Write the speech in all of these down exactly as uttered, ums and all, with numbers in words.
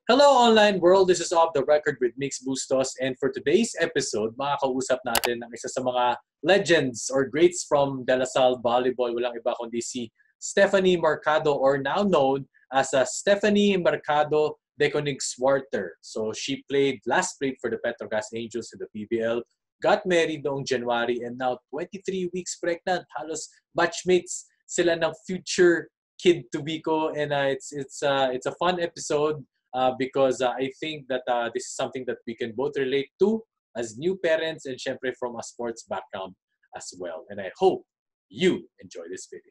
Hello online world, this is Off the Record with Mix Bustos, and for today's episode, makakausap natin ang isa sa mga legends or greats from De La Salle Volleyball, walang iba kundi si Stephanie Mercado, or now known as uh, Stephanie Mercado de Koenigswarter. So she played, last played for the Petrogas Angels in the P B L, got married noong January, and now twenty-three weeks pregnant. Halos batchmates sila ng future kid to be ko, and uh, it's it's uh, it's a fun episode. Uh, because uh, I think that uh, this is something that we can both relate to as new parents and syempre from a sports background as well. And I hope you enjoy this video.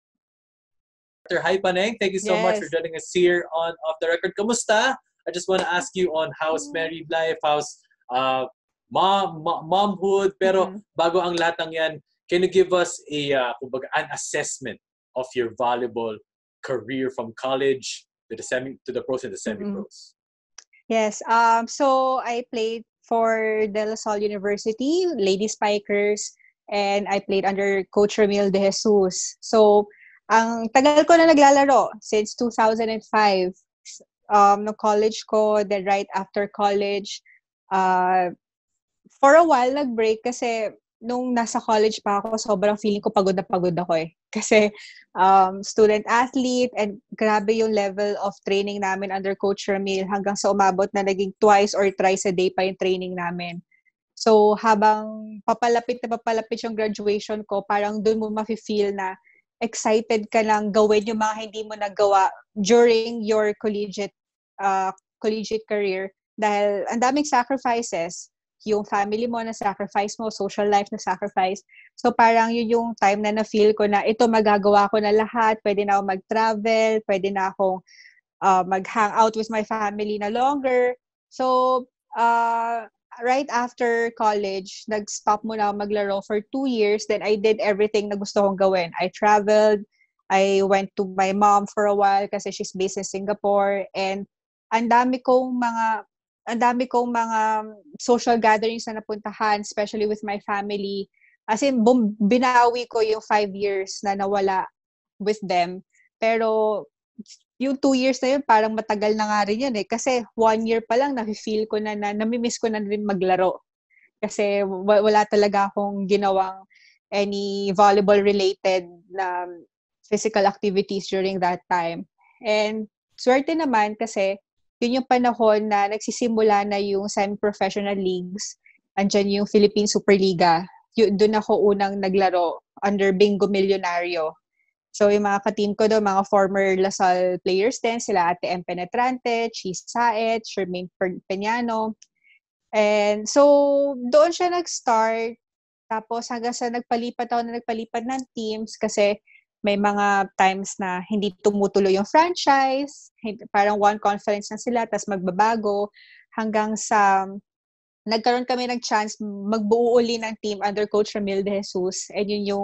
Doctor Hi Paneng, thank you so Yes. much for joining us here on Off the Record. Kamusta? I just want to ask you on how's married life, how's uh, mom, mom momhood, pero Mhm. bago ang lahat ng yan, can you give us a uh, kumbaga, an assessment of your volleyball career from college to the semi to the pros and the semi-pros? Yes. Um. So I played for De La Salle University, Lady Spikers, and I played under Coach Ramil De Jesus. So, ang tagal ko na naglalaro since two thousand five. Um, no college ko, then right after college, uh, for a while nag-break kasi nung nasa college pa ako, sobrang feeling ko pagod na pagod ako eh. Kasi um, student athlete, and grabe yung level of training namin under Coach Ramil hanggang sa umabot na naging twice or thrice a day pa yung training namin. So habang papalapit na papalapit yung graduation ko, parang dun mo mafe-feel na excited ka lang gawin yung mga hindi mo nagawa during your collegiate uh, collegiate career dahil ang daming sacrifices. Yung family mo na sacrifice mo, social life na sacrifice. So parang yun yung time na na-feel ko na ito magagawa ko na lahat, pwede na ako mag-travel, pwede na akong uh, mag-hang out with my family na longer. So uh, right after college, nag-stop muna ako maglaro for two years. Then I did everything na gusto kong gawin. I traveled, I went to my mom for a while kasi she's based in Singapore, and ang dami kong mga ang dami kong mga social gatherings na napuntahan, especially with my family. As in, bum, binawi ko yung five years na nawala with them. Pero yung two years na yun, parang matagal na nga rin yun eh. Kasi one year pa lang, na-feel ko na, na namimiss ko na rin maglaro. Kasi w- wala talaga akong ginawang any volleyball-related na physical activities during that time. And swerte naman kasi yun yung panahon na nagsisimula na yung semi-professional leagues. Andyan yung Philippine Superliga. Yun, doon ako unang naglaro under Bingo Millionario. So yung mga ka-team ko doon, mga former Lasal players din, sila Ate M. Penetrante, Cheese Saet, Shermaine Peñano. And so doon siya nag-start. Tapos hanggang sa nagpalipat ako na nagpalipat ng teams kasi may mga times na hindi tumutuloy yung franchise, parang one conference na sila, tapos magbabago, hanggang sa nagkaroon kami ng chance magbuo uli ng team under Coach Ramil De Jesus, and yun yung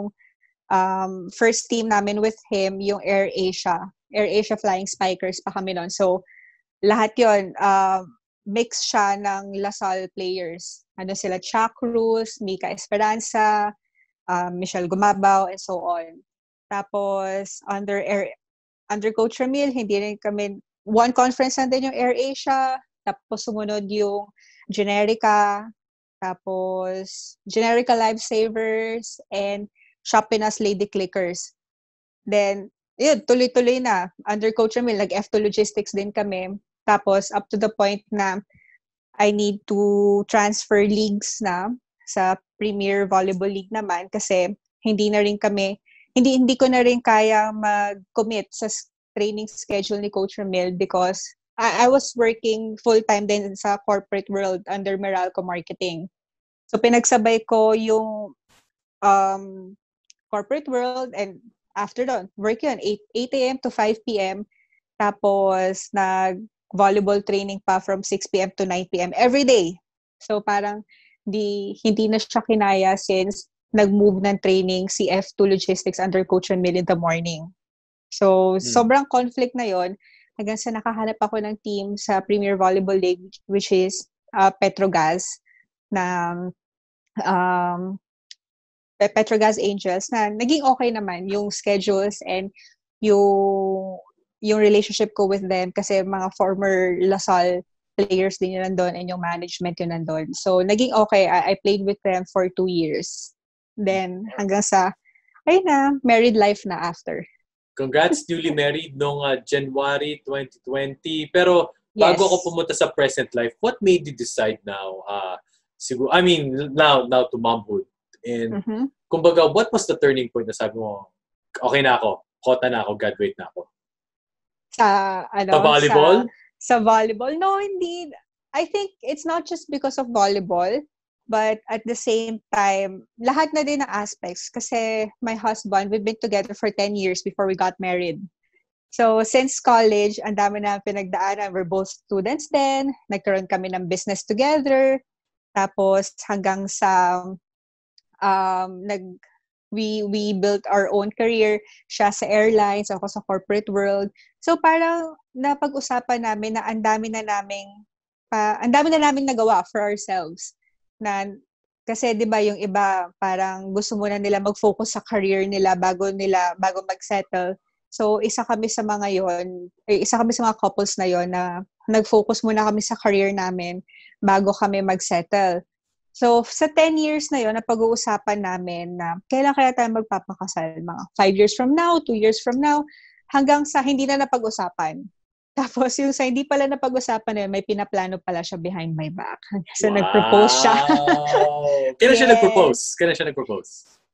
um, first team namin with him, yung Air Asia. Air Asia Flying Spikers pa kami noon. So, lahat yun, uh, mix siya ng Lasal players. Ano sila, Chuck Cruz, Mika Esperanza, uh, Michelle Gumabaw, and so on. Tapos, under Air, under Coach Ramil, hindi rin kami, one conference na din yung Air Asia, tapos sumunod yung Generica, tapos Generica Lifesavers, and Shopinas Lady Clickers. Then, yun, tuloy-tuloy na. Under Coach Ramil, nag-F two Logistics din kami. Tapos, up to the point na I need to transfer leagues na sa Premier Volleyball League naman kasi hindi na rin kami hindi hindi ko na rin kaya mag-commit sa training schedule ni Coach Ramil because I, I was working full-time din sa corporate world under Meralco Marketing. So pinagsabay ko yung um, corporate world, and after that, work yun, eight a.m. to five p.m. Tapos nag-volleyball training pa from six p.m. to nine p.m. every day. So parang di, hindi na siya kinaya since nag-move ng training si F two Logistics under Coach Ramil in the morning. So, hmm. sobrang conflict na yon hanggang sa nakahanap ako ng team sa Premier Volleyball League, which is uh, Petrogas, na um, Petrogas Angels, na naging okay naman yung schedules and yung yung relationship ko with them kasi mga former Lasal players din yun nandun and yung management yun nandun. So, naging okay. I, I played with them for two years. Then, hanggang sa, ayun na, married life na after. Congrats, newly married noong uh, January twenty twenty. Pero, bago Yes. ako pumunta sa present life, what made you decide now, uh, siguro, I mean, now, now to momhood? And, Mm-hmm. kumbaga, what was the turning point na sabi mo, okay na ako, kota na ako, graduate na ako? Sa, ano, Sa volleyball? Sa, sa volleyball? No, hindi. I think it's not just because of volleyball, but at the same time, lahat na din ng aspects. Kasi my husband, we've been together for ten years before we got married. So, since college, ang dami na pinagdaanan. We're both students then. Nagkaroon kami ng business together. Tapos, hanggang sa, um, nag, we, we built our own career. Siya sa airlines, ako sa corporate world. So, parang napag-usapan namin na ang dami na naming, pa, ang dami na namin nagawa for ourselves. Na, kasi 'di ba yung iba parang gusto muna nila mag-focus sa career nila bago nila bago mag-settle. So isa kami sa mga yon, eh, isa kami sa mga couples na yon na nag-focus muna kami sa career namin bago kami mag-settle. So sa ten years na yon, napag-uusapan namin na kailan kaya tayo magpapakasal, mga five years from now, two years from now, hanggang sa hindi na napag-usapan. Tapos yung sa hindi pala napag-usapan na yun, may pinaplano pala siya behind my back. So, wow. nag-propose siya. Kailan yes. siya nag-propose? Kailan siya nag-propose?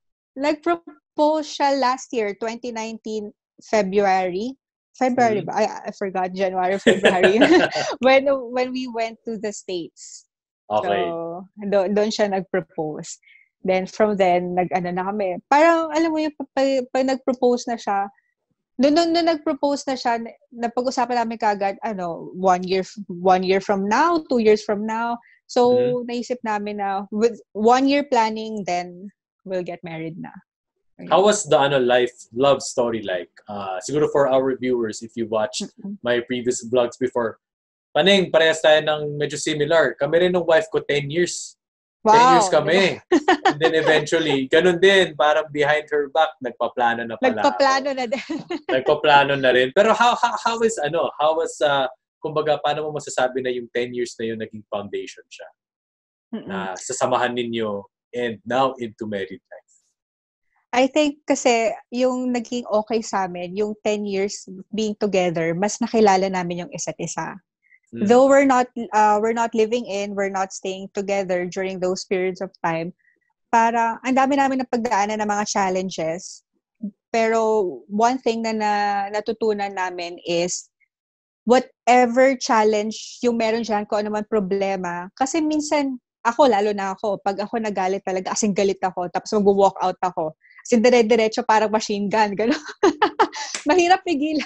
Nag-propose siya last year, twenty nineteen, February. February mm-hmm. ba? I, I forgot, January, February. when when we went to the States. Okay. So, do, doon siya nag-propose. Then, from then, nag-ano na kami. Parang, alam mo yung, pag, pag nag-propose na siya, Noon, noon, noon nag-propose na siya, napag-usapan namin kagad, ano, one year, one year from now, two years from now. So, mm-hmm. naisip namin na with one year planning, then we'll get married na. How was the ano life, love story like? Uh, siguro for our viewers, if you watched mm-hmm. my previous vlogs before, Paning, parehas tayo ng medyo similar. Kami rin ng wife ko, ten years. Wow. ten years kami. And then eventually, ganun din, parang behind her back, nagpaplano na pala. Nagpaplano na din. Nagpaplano na rin. Pero how, how, how is, ano, how was, uh, kumbaga, paano mo masasabi na yung ten years na yun naging foundation siya? Mm-mm. Na sasamahan ninyo and now into married life? I think kasi yung naging okay sa amin, yung ten years being together, mas nakilala namin yung isa't isa. Mm. Though we're not uh, we're not living in, we're not staying together during those periods of time, para ang dami namin na pagdaanan ng mga challenges. Pero one thing na, na natutunan namin is whatever challenge yung meron dyan, kung ano man problema. Kasi minsan, ako, lalo na ako, pag ako nagalit talaga, asing galit ako, tapos mag-walk out ako. As in, dire-diretso, parang machine gun. Gano'n. Mahirap pigilan.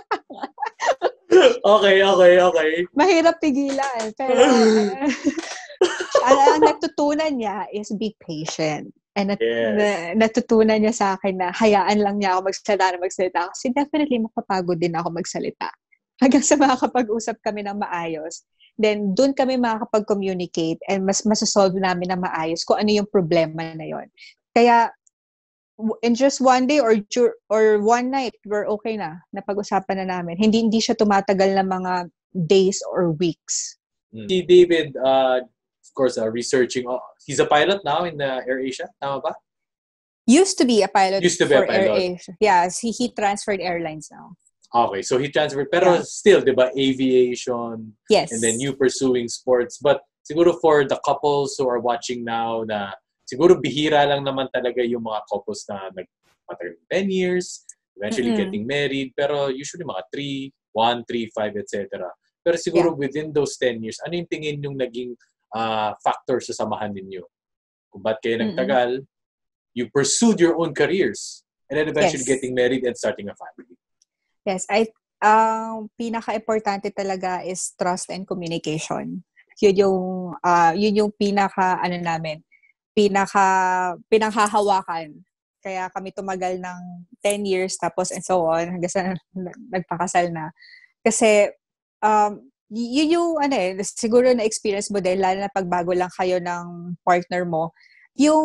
Okay, okay, okay. Mahirap pigilan. Pero, uh, ang, ang natutunan niya is be patient. And nat- yes. na, natutunan niya sa akin na hayaan lang niya ako magsalita na magsalita. Kasi definitely makapagod din ako magsalita. Hanggang sa makakapag-usap kami ng maayos. Then, dun kami makakapag-communicate and mas masasolve namin ng maayos kung ano yung problema na yon. Kaya, in just one day or or one night, we're okay na. Napag-usapan na namin. Hindi hindi siya tumatagal na mga days or weeks. Si David, uh, of course, uh, researching. Uh, he's a pilot now in uh, AirAsia. Tama ba? Used to be a pilot Used to be for a pilot. AirAsia. Yes, he, he transferred airlines now. Okay, so he transferred. Pero yeah. Still, di ba, aviation. Yes. And then you pursuing sports. But siguro for the couples who are watching now na siguro bihira lang naman talaga yung mga couples na nagpatagal ten years, eventually mm-hmm. getting married, pero usually mga three, one, three, five, et cetera. Pero siguro yeah. within those ten years, ano yung tingin yung naging uh, factor sa samahan ninyo? Kung ba't kayo nagtagal, mm-hmm. you pursued your own careers, and then eventually yes. getting married and starting a family. Yes, I ang um, pinaka-importante talaga is trust and communication. Yun yung, uh, yun yung pinaka, ano namin, pinaka pinanghahawakan. Kaya kami tumagal ng ten years tapos and so on hanggang sa nagpakasal na. Kasi um yun yung ano eh siguro na experience mo din lalo na pag bago lang kayo ng partner mo, yung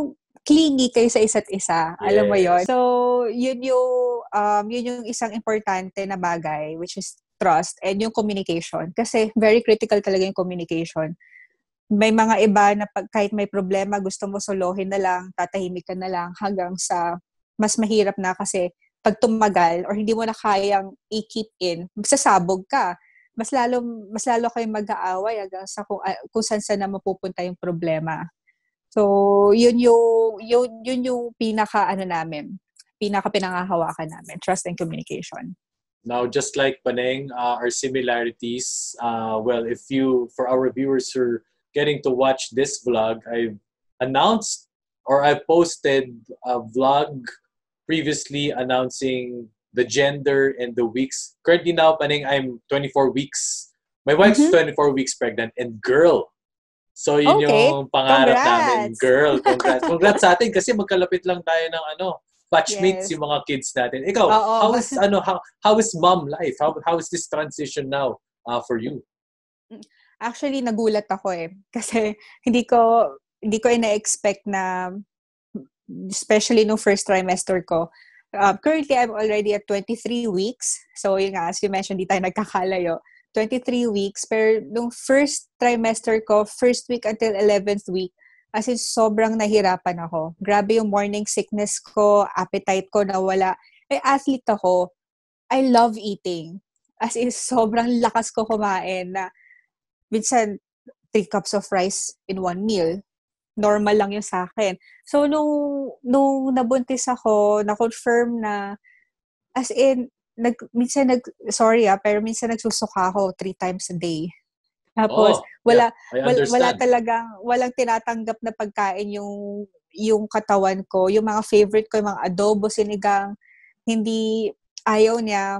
clingy kayo sa isa't isa. Yes. Alam mo yon. So, yun yung, um, yun yung isang importante na bagay, which is trust and yung communication. Kasi very critical talaga yung communication. May mga iba na pag, kahit may problema, gusto mo solohin na lang, tatahimik ka na lang hanggang sa mas mahirap na kasi pag tumagal or hindi mo na kayang i-keep in, sasabog ka. Mas lalo mas lalo kayong mag-aaway hanggang sa kung, uh, kung saan saan na mapupunta yung problema. So, yun yung yun, yun yung pinaka ano namin, pinaka pinangahawakan namin, trust and communication. Now, just like Paneng, uh, our similarities, uh, well, if you, for our viewers who are getting to watch this vlog, I've announced or I've posted a vlog previously announcing the gender and the weeks. Currently now, Paneng, I'm twenty-four weeks. My wife's mm-hmm. twenty-four weeks pregnant and girl. So, yun okay. yung pangarap congrats. namin. Girl, congrats. Congrats sa atin kasi magkalapit lang tayo ng ano, batchmates yes. yung mga kids natin. Ikaw, Uh-oh. how is ano how how is mom life? How how is this transition now uh, for you? Actually, nagulat ako eh. Kasi hindi ko hindi ko ina-expect na, especially no first trimester ko. Uh, currently, I'm already at twenty-three weeks. So, yun nga, as you mentioned, di tayo nagkakalayo. twenty-three weeks. Pero nung first trimester ko, first week until eleventh week, as in, sobrang nahirapan ako. Grabe yung morning sickness ko, appetite ko nawala. Eh, athlete ako. I love eating. As in, sobrang lakas ko kumain na minsan, three cups of rice in one meal. Normal lang yun sa akin. So, nung, nung nabuntis ako, na-confirm na, as in, nag, minsan nag, sorry ah, pero minsan nagsusuka ako three times a day. Tapos, oh, wala, yeah, wala, wala talagang, walang tinatanggap na pagkain yung, yung katawan ko. Yung mga favorite ko, yung mga adobo, sinigang, hindi, ayaw niya.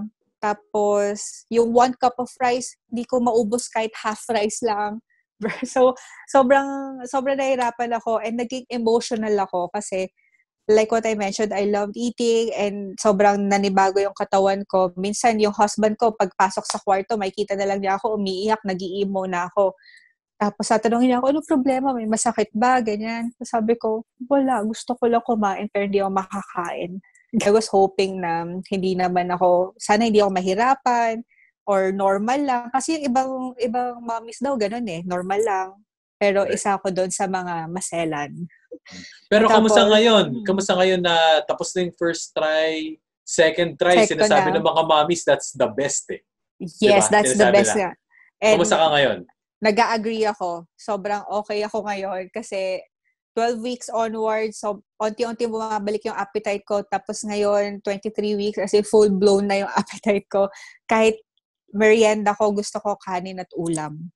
Tapos, yung one cup of rice, hindi ko maubos kahit half rice lang. So, sobrang, sobrang nahirapan ako and naging emotional ako kasi, like what I mentioned, I loved eating and sobrang nanibago yung katawan ko. Minsan, yung husband ko, pagpasok sa kwarto, makikita na lang niya ako, umiiyak, nag-i-emo na ako. Tapos, tatanungin niya ako, ano problema? May masakit ba? Ganyan. Sabi ko, wala. Gusto ko lang kumain pero hindi ako makakain. I was hoping na hindi naman ako, sana hindi ako mahirapan or normal lang. Kasi yung ibang, ibang mommies daw, ganun eh. Normal lang. Pero right. isa ako doon sa mga maselan. Pero tapos, kamusta ngayon? Kamusta ngayon na tapos na yung first try, second try, sinasabi ng mga mommies, that's the best eh. Yes, diba? That's sinasabi the best nga. Kamusta ka ngayon? Nag-a-agree ako. Sobrang okay ako ngayon kasi twelve weeks onwards, so unti-unti bumabalik yung appetite ko. Tapos ngayon, twenty-three weeks, as in full-blown na yung appetite ko. Kahit merienda ko, gusto ko kanin at ulam.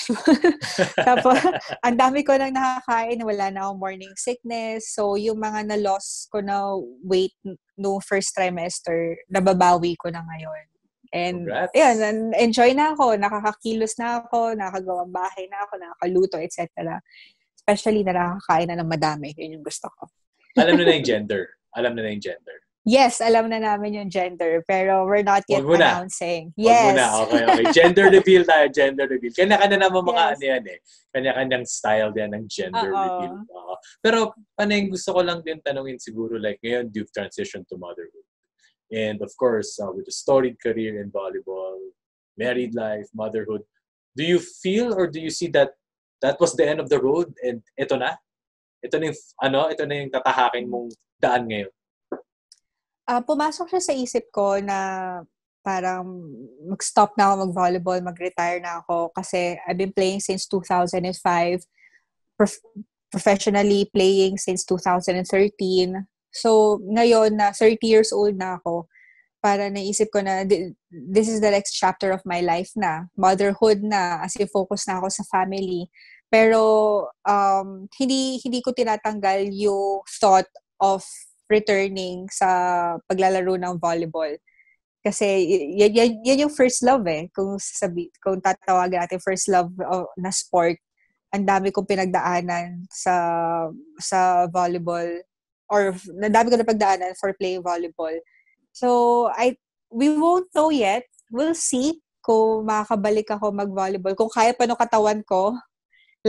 Tapos, ang dami ko nang nakakain, wala na akong morning sickness. So, yung mga na-loss ko na weight no first trimester, nababawi ko na ngayon. And, Congrats. Yun, enjoy na ako. Nakakakilos na ako, nakakagawang bahay na ako, nakakaluto, et cetera. Especially na nakakain na ng madami. Yun yung gusto ko. Alam na na yung gender. Alam na na yung gender. Yes, alam na namin yung gender, pero we're not yet announcing. Wag yes. Muna. Okay, okay. Gender reveal tayo, gender reveal. Kanya-kanya naman mga yes. ano yan eh. Kanya-kanyang style yan ng gender Uh-oh. reveal. Uh, pero, ano yung gusto ko lang din tanungin siguro, like ngayon, you've transitioned to motherhood. And of course, uh, with a storied career in volleyball, married life, motherhood, do you feel or do you see that that was the end of the road and ito na? Ito na yung, ano, ito na yung tatahakin mong daan ngayon? Uh, pumasok siya sa isip ko na parang mag-stop na ako mag-volleyball, mag-retire na ako kasi I've been playing since two thousand five, prof- professionally playing since two thousand thirteen. So, ngayon na thirty years old na ako, para naisip ko na this is the next chapter of my life na. Motherhood na, as in focus na ako sa family. Pero, um, hindi, hindi ko tinatanggal yung thought of returning sa paglalaro ng volleyball. Kasi y- y- yan yung first love eh. Kung sabi, kung tatawagin natin first love uh, na sport, ang dami kong pinagdaanan sa sa volleyball or ang dami ko na pagdaanan for playing volleyball. So, I we won't know yet. We'll see kung makakabalik ako mag-volleyball. Kung kaya pa no katawan ko, like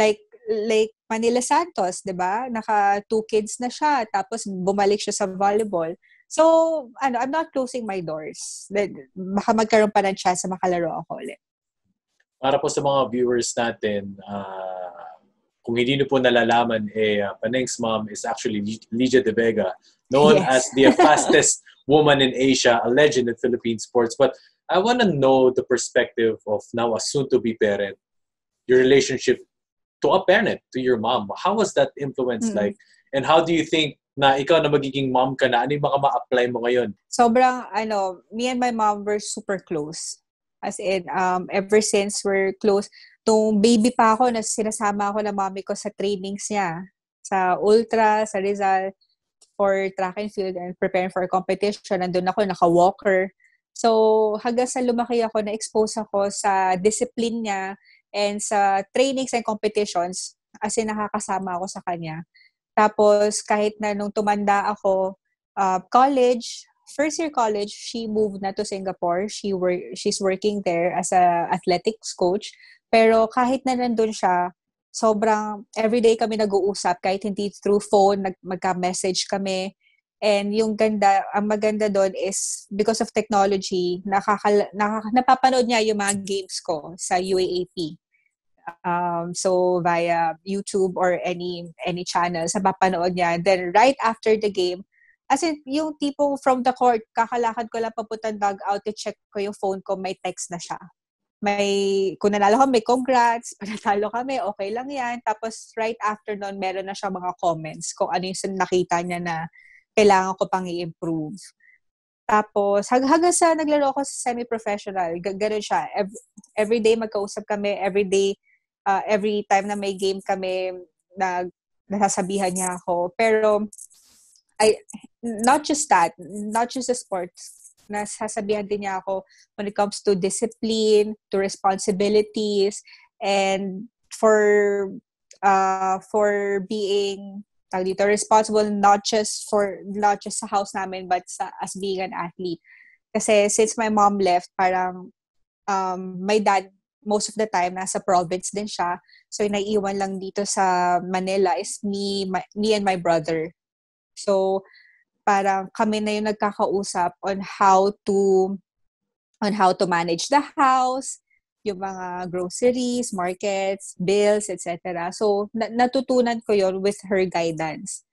like Manila Santos, 'di ba? Naka two kids na siya, tapos bumalik siya sa volleyball. So, ano, I'm not closing my doors. Baka magkaroon pa ng chance na makalaro ako ulit. Para po sa mga viewers natin, uh, kung hindi niyo po nalalaman, eh, uh, Paneng's mom is actually Lygia De Vega, known yes. as the fastest woman in Asia, a legend in Philippine sports. But I want to know the perspective of now a soon-to-be parent, your relationship to a parent, to your mom. How was that influence mm-hmm. like? And how do you think na ikaw na magiging mom ka na, ano yung mga ma-apply mo ngayon? Sobrang, ano, me and my mom were super close. As in, um, ever since we're close, nung baby pa ako, na sinasama ako ng mami ko sa trainings niya. Sa ultra, sa Rizal, for track and field and preparing for a competition. Nandun ako, naka-walker. So, hanggang sa lumaki ako, na-expose ako sa discipline niya and sa trainings and competitions, as in nakakasama ako sa kanya. Tapos, kahit na nung tumanda ako, uh, college, first year college, she moved na to Singapore. She work, she's working there as a athletics coach. Pero kahit na nandun siya, sobrang everyday kami nag-uusap, kahit hindi through phone, nag, magka-message kami. And yung ganda, ang maganda doon is because of technology, nakaka, nakaka, napapanood niya yung mga games ko sa U A A P. Um, so via YouTube or any any channel, sa papanood niya. Then right after the game, as in yung tipong from the court, kakalakad ko lang papuntang dugout to check ko yung phone ko, may text na siya. May, kung nanalo kami, congrats, panatalo kami, okay lang yan. Tapos right after nun, meron na siya mga comments kung ano yung nakita niya na kailangan ko pang i-improve. Tapos, hanggang sa naglaro ako sa semi-professional, g- gano'n siya. Every, every day magkausap kami, every day, uh, every time na may game kami, nag, nasasabihan niya ako. Pero, I, not just that, not just the sports, nasasabihan din niya ako when it comes to discipline, to responsibilities, and for, uh, for being dito, responsible not just for not just sa house namin but sa, as being an athlete. Kasi since my mom left, parang um, my dad most of the time nasa province din siya. So naiiwan lang dito sa Manila is me my, me and my brother. So parang kami na yung nagkakausap on how to on how to manage the house, yung mga groceries, markets, bills, et cetera. So, na- natutunan ko yon with her guidance.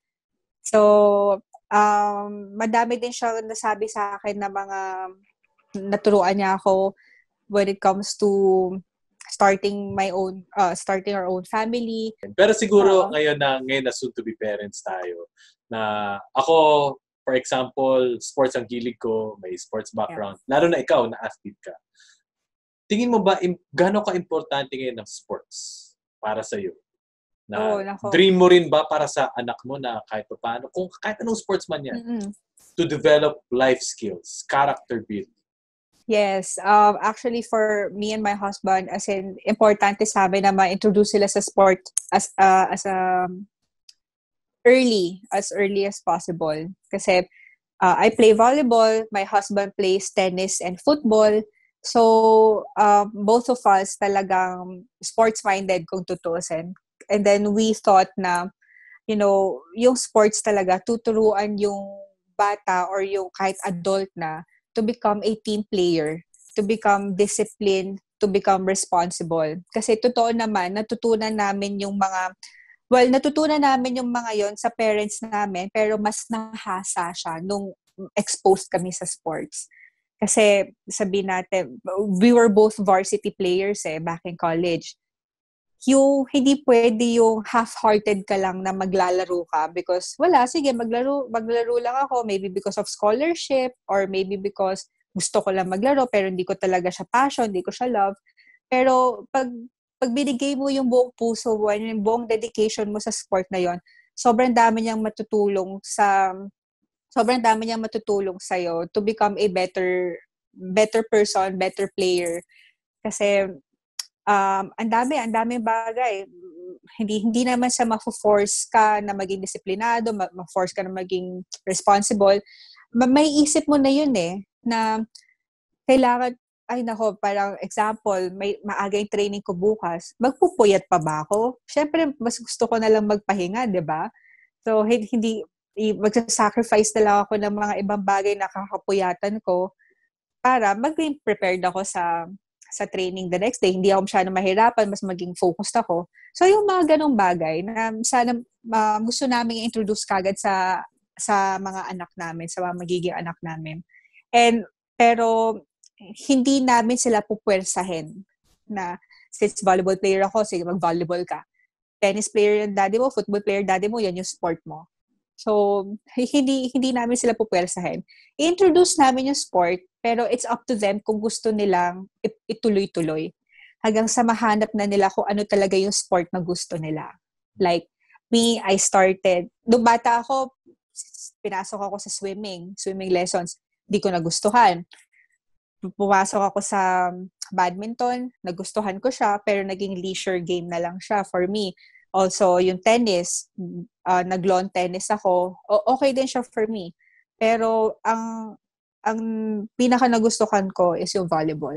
So, um, madami din siya nasabi sa akin na mga naturuan niya ako when it comes to starting my own, uh, starting our own family. Pero siguro uh, ngayon na, ngayon na soon to be parents tayo, na ako, for example, sports ang hilig ko, may sports background, yeah. Lalo na ikaw, na athlete ka. Tingin mo ba, im- gano'n ka-importante ngayon ng sports para sa'yo? Na oh, dream mo rin ba para sa anak mo na kahit pa paano, kung kahit anong sports man yan, mm-hmm. to develop life skills, character building? Yes. Um, actually, for me and my husband, as in, importante sa amin na ma-introduce sila sa sport as, uh, as a um, early, as early as possible. Kasi uh, I play volleyball, my husband plays tennis and football. So, uh, both of us talagang sports-minded kung tutusin. And then we thought na, you know, yung sports talaga, tuturuan yung bata or yung kahit adult na to become a team player, to become disciplined, to become responsible. Kasi totoo naman, natutunan namin yung mga, well, natutunan namin yung mga yon sa parents namin, pero mas nahasa siya nung exposed kami sa sports. Kasi sabihin natin, we were both varsity players eh, back in college. Yung hindi pwede yung half-hearted ka lang na maglalaro ka because wala, sige, maglaro, maglaro lang ako, maybe because of scholarship or maybe because gusto ko lang maglaro pero hindi ko talaga siya passion, hindi ko siya love. Pero pag, pag binigay mo yung buong puso mo, yung buong dedication mo sa sport na yon, sobrang dami niyang matutulong sa sobrang dami niyang matutulong sa'yo to become a better better person, better player. Kasi um, ang dami, ang daming bagay. Hindi hindi naman sa ma-force ka na maging disiplinado, ma-force ka na maging responsible. May isip mo na yun eh, na kailangan, ay nako, parang example, may maaga yung training ko bukas, magpupuyat pa ba ako? Siyempre, mas gusto ko na lang magpahinga, di ba? So, hindi, magsasacrifice na lang ako ng mga ibang bagay na kakapuyatan ko para maging prepared ako sa sa training the next day. Hindi ako masyadong mahirapan, mas maging focused ako. So, yung mga ganong bagay na sana uh, gusto namin introduce kagad sa sa mga anak namin, sa mga magiging anak namin. And, pero, hindi namin sila pupwersahin na since volleyball player ako, sige, mag-volleyball ka. Tennis player yung daddy mo, football player daddy mo, yan yung sport mo. So, hindi hindi namin sila pupwersahin. I-introduce namin yung sport, pero it's up to them kung gusto nilang ituloy-tuloy. Hanggang sa mahanap na nila kung ano talaga yung sport na gusto nila. Like, me, I started, nung bata ako, pinasok ako sa swimming, swimming lessons. Di ko nagustuhan. Pumasok ako sa badminton, nagustuhan ko siya, pero naging leisure game na lang siya for me. Also, yung tennis, uh, nag-lawn tennis ako, o- okay din siya for me. Pero, ang ang pinaka nagustuhan ko is yung volleyball.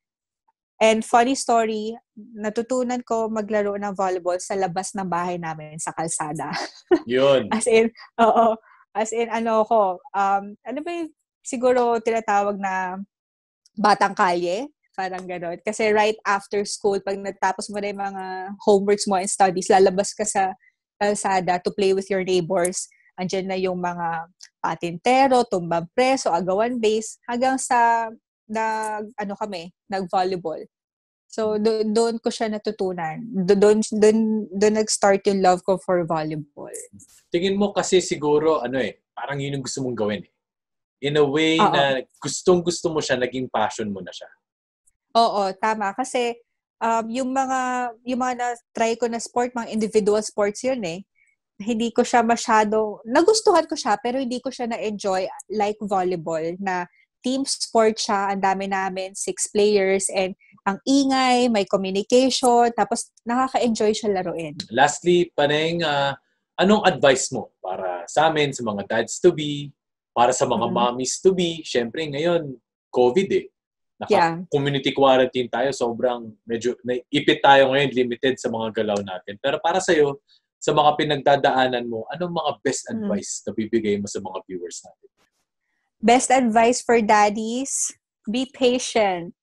And funny story, natutunan ko maglaro ng volleyball sa labas ng bahay namin, sa kalsada. Yun. As in, oo. As in, ano ko, um, ano ba yung siguro tinatawag na batang kalye? Parang gano'n. Kasi right after school, pag natapos mo na yung mga homeworks mo and studies, lalabas ka sa kalsada to play with your neighbors. Andiyan na yung mga patintero, tumbang preso, agawan base, hanggang sa nag, ano kami, nag-volleyball. So, do- doon ko siya natutunan. Do- doon, doon, doon nag-start yung love ko for volleyball. Tingin mo kasi siguro, ano eh, parang yun yung gusto mong gawin eh. In a way Oo. na gustong-gusto mo siya, naging passion mo na siya. Oo, tama. Kasi, um, yung mga, yung mga na-try ko na sport, mga individual sports yun eh. Hindi ko siya masyado, nagustuhan ko siya, pero hindi ko siya na-enjoy like volleyball, na team sport siya, ang dami namin, six players, and ang ingay, may communication, tapos nakaka-enjoy siya laruin. Lastly, Paneng, uh, anong advice mo para sa amin, sa mga dads-to-be, para sa mga mm-hmm. mommies-to-be? Siyempre, ngayon, COVID eh. Naka-community yeah. quarantine tayo, sobrang medyo, naipit tayo ngayon, limited sa mga galaw natin. Pero para sa'yo, sa mga pinagdadaanan mo, anong mga best advice mm. na bibigay mo sa mga viewers natin? Best advice for daddies, be patient.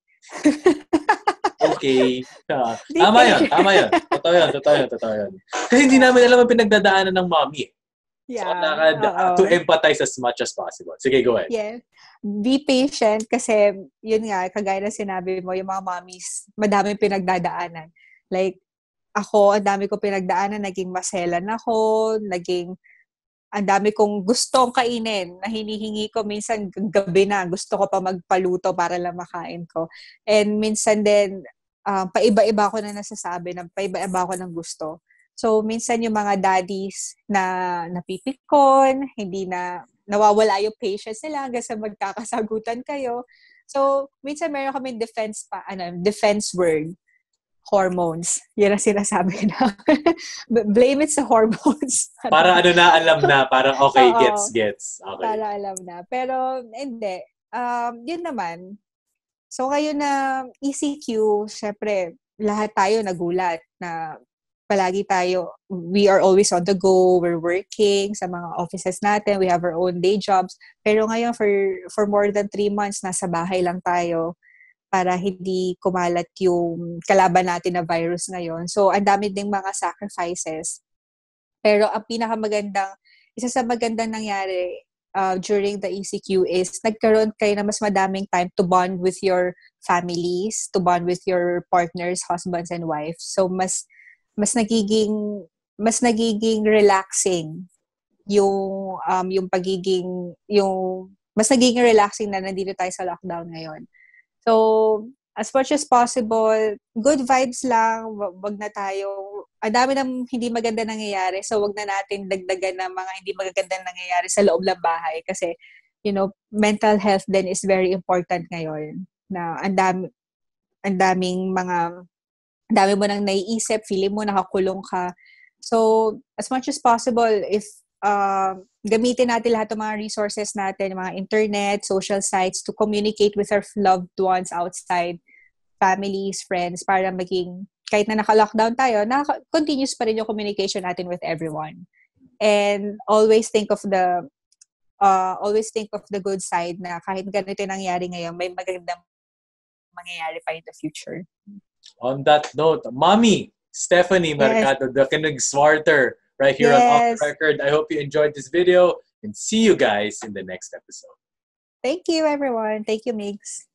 Okay. Uh, tama yan, tama yan. Totoo yan, totoo yan, totoo yan. Kasi hindi namin alam ang pinagdadaanan ng mommy. Yeah. So, nakad- to empathize as much as possible. Sige, go ahead. Yeah. Be patient kasi, yun nga, kagaya na sinabi mo, yung mga mommies, madaming pinagdadaanan. Like, ako, ang dami ko pinagdaanan, naging maselan ako, naging, ang dami kong gustong kainin, na hinihingi ko minsan gabi na, gusto ko pa magpaluto para lang makain ko. And minsan din, um, paiba-iba ko na nasasabi, na paiba-iba ko ng gusto. So, minsan yung mga daddies na napipikon, hindi na, nawawala yung patience nila hanggang sa magkakasagutan kayo. So, minsan meron kami defense pa, ano, defense word. Hormones. Yan ang sinasabi na. Blame it sa hormones. Para ano na, alam na. Parang okay, gets, gets. Okay. Para alam na. Pero, hindi. Um, yun naman. So, ngayon na E C Q, syempre, lahat tayo nagulat na palagi tayo, we are always on the go, we're working sa mga offices natin, we have our own day jobs. Pero ngayon, for, for more than three months, nasa bahay lang tayo para hindi kumalat yung kalaban natin na virus ngayon. So, ang dami ding mga sacrifices. Pero ang pinakamagandang, isa sa magandang nangyari uh, during the E C Q is nagkaroon kayo na mas madaming time to bond with your families, to bond with your partners, husbands, and wives. So, mas mas nagiging mas nagiging relaxing yung um yung pagiging yung mas nagiging relaxing na nandito tayo sa lockdown ngayon. So, as much as possible, good vibes lang, wag na tayo, ang dami ng hindi maganda nangyayari, so wag na natin dagdagan ng mga hindi magagandang nangyayari sa loob ng bahay kasi, you know, mental health then is very important ngayon. Na ang dami, ang daming mga, ang dami mo nang naiisip, feeling mo nakakulong ka. So, as much as possible, if uh, gamitin natin lahat ng mga resources natin, mga internet, social sites to communicate with our loved ones outside, families, friends, para maging, kahit na naka-lockdown tayo, naka- continuous pa rin yung communication natin with everyone. And always think of the uh, always think of the good side na kahit ganito yung nangyari ngayon, may magandang mangyayari pa in the future. On that note, Mommy Stephanie Mercado, yes. The Kinig Smarter, right here yes. on Off the Record. I hope you enjoyed this video and see you guys in the next episode. Thank you, everyone. Thank you, Migs.